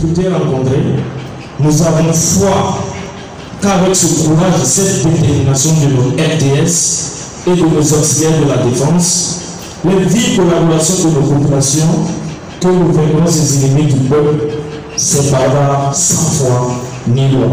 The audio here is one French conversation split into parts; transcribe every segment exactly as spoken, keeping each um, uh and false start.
difficultés rencontrées, nous avons foi qu'avec ce courage et cette détermination de nos R T S et de nos auxiliaires de la défense, les vives collaborations de nos populations, que nous verrons ces ennemis du peuple, ces barbares sans foi ni loi.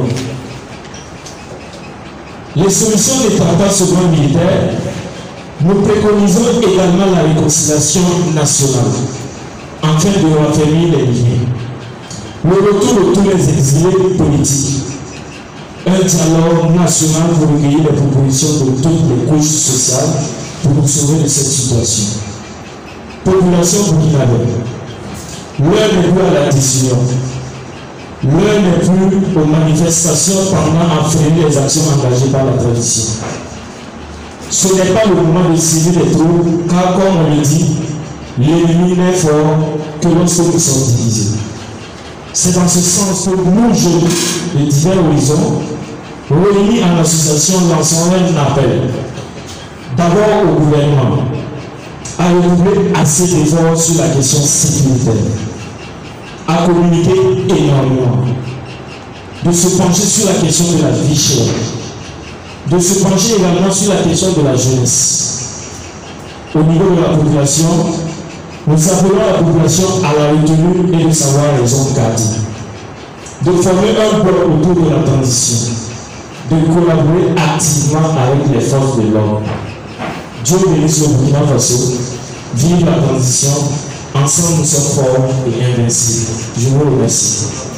Les solutions des trente ans secondes militaires, nous préconisons également la réconciliation nationale, afin de raffermir les liens. Le retour de tous les exilés politiques, un dialogue national pour recueillir les propositions de toutes les couches sociales pour nous sauver de cette situation. Population burkinabé, l'heure n'est plus à la décision, l'heure n'est plus aux manifestations pendant à freiner les actions engagées par la tradition. Ce n'est pas le moment de cibler les troupes, car comme on le dit, l'ennemi n'est fort que lorsque nous sommes divisés. C'est dans ce sens que nous, jeunes de divers horizons, réunis en association, lançons un appel. D'abord au gouvernement, à redoubler assez d'efforts sur la question sécuritaire, à communiquer énormément, de se pencher sur la question de la vie chère, de se pencher également sur la question de la jeunesse. Au niveau de la population, nous appelons la population à la retenue et de savoir raison garder, de former un bloc autour de la transition, de collaborer activement avec les forces de l'ordre. Dieu bénisse le Burkina Faso, vive la transition, ensemble nous sommes forts et invincibles. Je vous remercie.